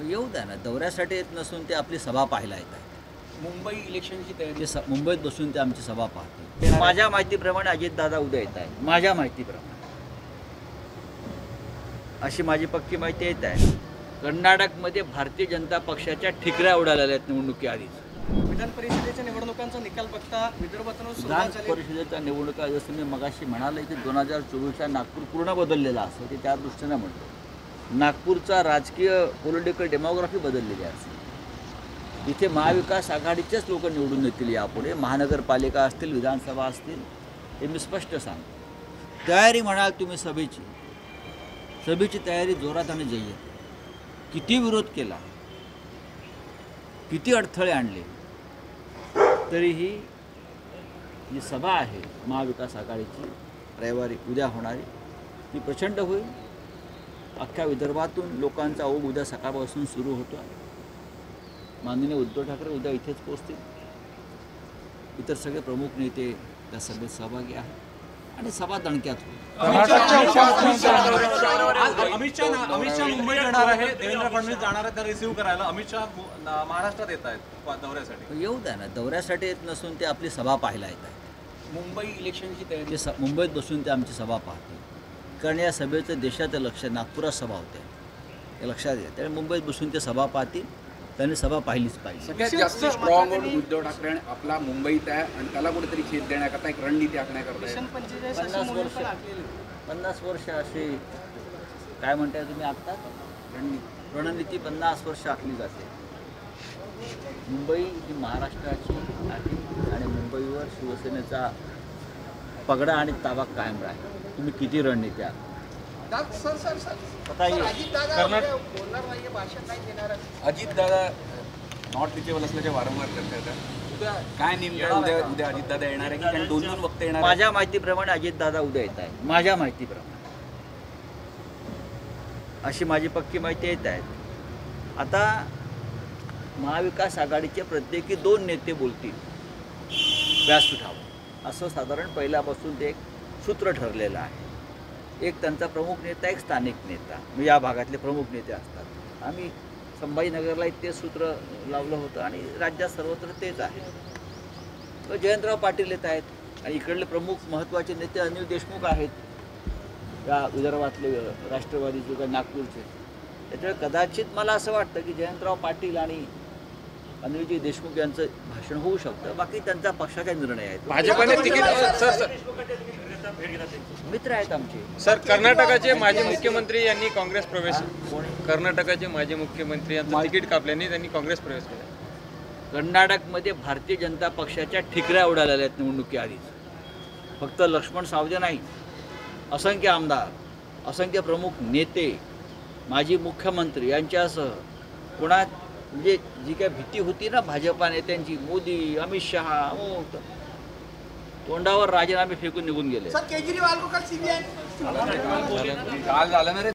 येऊ द्या ना, दौऱ्यासाठी येत नसून ते आपली सभा पाहायला येत आहेत. मुंबई इलेक्शनची तयारी मुंबईत बसून ते आमची सभा पाहतील. माझ्या माहितीप्रमाणे अजितदादा उद्या येत आहेत, माझ्या माहितीप्रमाणे. अशी माझी पक्की माहिती येत आहे. कर्नाटकमध्ये भारतीय जनता पक्षाच्या ठिकऱ्या उडालेल्या आहेत निवडणुकीआधीच. विधान परिषदेच्या निवडणुकांचा निकाल बघता विदर्भातून विधान परिषदेच्या निवडणुका जसं मी मगाशी म्हणाले की 2024चा नागपूर पूर्ण बदललेला असतो ते त्या दृष्टीने म्हणतो. नागपूरचा राजकीय पॉलिटिकल डेमोग्राफी बदललेली असते. इथे महाविकास आघाडीचेच लोक निवडून येतील यापुढे. महानगरपालिका असतील, विधानसभा असतील, हे मी स्पष्ट सांगतो. तयारी म्हणाल तुम्ही सभेची तयारी जोरात आणि जय्यत. किती विरोध केला, किती अडथळे आणले, तरीही जी सभा आहे महाविकास आघाडीची रविवारी उद्या होणारी ती प्रचंड होईल. अख्ख्या विदर्भातून लोकांचा ओघ उद्या सकाळपासून सुरू होतो. माननीय उद्धव ठाकरे उद्या इथेच पोहोचतील. इतर सगळे प्रमुख नेते त्या सभेत सहभागी आहेत आणि सभा दणक्यात होईल. अमित शाह मुंबईत येणार आहे, देवेंद्र फडणवीस जाणार आहे त्या रिसीव्ह करायला. अमित शाह महाराष्ट्रात येत आहेत दौऱ्यासाठी. येऊ द्या ना, दौऱ्यासाठी येत नसून ते आपली सभा पाहायला येत आहेत. मुंबई इलेक्शनची तयारी मुंबईत बसून ते आमची सभा पाहतील. कारण या सभेचं देशाचं लक्ष नागपुरात सभा होते हे लक्षात घ्या. त्यामुळे मुंबईत बसून ते सभा पाहतील. त्यांनी सभा पाहिलीच पाहिजे. सगळ्यात जास्त स्ट्रॉंग होल्ड उद्धव ठाकरे आपला मुंबईत आहे आणि त्याला कुठेतरी छेद देण्याकरता एक रणनीती आखण्याकरता 50 वर्ष असे काय म्हणताय तुम्ही आत्ता रणनीती 50 वर्ष आखली जाते. मुंबई ही महाराष्ट्राची आहे आणि मुंबईवर शिवसेनेचा पगडा आणि ताबा कायम राहील. तुम्ही किती रणनीती आहात अजितदादा नॉट रिचेबल असल्याचे वारंवार करतात. काय नेमकं उद्या अजितदादा येणार आहे की कारण 2 वक्ते येणार? माझ्या माहितीप्रमाणे अजितदादा उद्या येत आहेत, माझ्या माहितीप्रमाणे. अशी माझी पक्की माहिती येत आहे. आता महाविकास आघाडीचे प्रत्येकी 2 नेते बोलतील व्यासपीठावर, असं साधारण पहिल्यापासून ते एक सूत्र ठरलेलं आहे. एक त्यांचा प्रमुख नेता, एक स्थानिक नेता, या भागातले प्रमुख नेते असतात. आम्ही संभाजीनगरला ते सूत्र लावलं होतं आणि राज्यात सर्वत्र तेच आहे. तर जयंतराव पाटील येत आहेत आणि इकडले प्रमुख महत्त्वाचे नेते अनिल देशमुख आहेत या विदर्भातले राष्ट्रवादीचे का नागपूरचे. त्याच्यामुळे कदाचित मला असं वाटतं की जयंतराव पाटील आणि अनिलजी देशमुख यांचं भाषण होऊ शकतं. बाकी त्यांचा पक्षाचा निर्णय आहे. भाजपने मित्र आहेत आमचे. सर, कर्नाटकाचे माजी मुख्यमंत्री यांनी काँग्रेस प्रवेश कर्नाटकाचे माजी मुख्यमंत्री यांचं तिकीट कापल्याने त्यांनी काँग्रेस प्रवेश केला. कर्नाटकमध्ये भारतीय जनता पक्षाच्या ठिकऱ्या उडालेल्या आहेत निवडणुकीआधीच. फक्त लक्ष्मण सावजे नाही, असंख्य आमदार, असंख्य प्रमुख नेते, माजी मुख्यमंत्री यांच्यासह कोणात म्हणजे जी काय भीती होती ना भाजपा नेत्यांची, मोदी, अमित शहा, तोंडावर राजीनामे फेकून निघून गेले. काल झालं ना रे